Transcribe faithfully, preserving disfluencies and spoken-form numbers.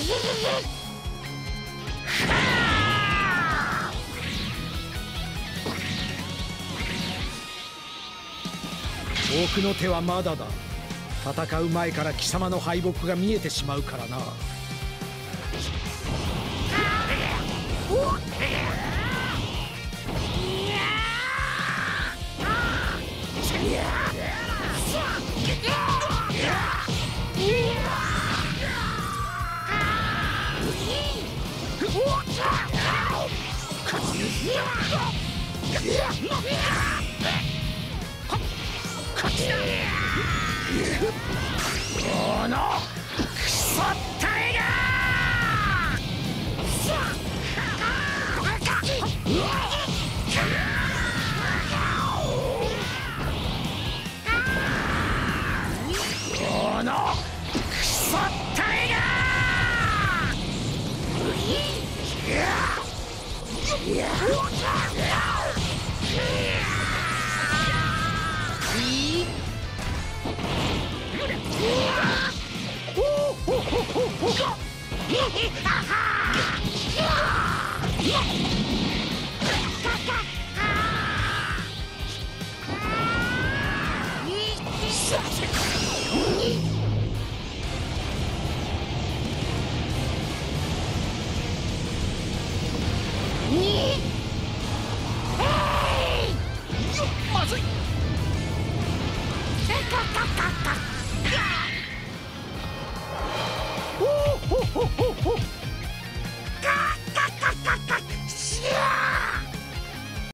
僕の手はまだだ。戦う前から貴様の敗北が見えてしまうからな。このクソタイガー、このクソタイガー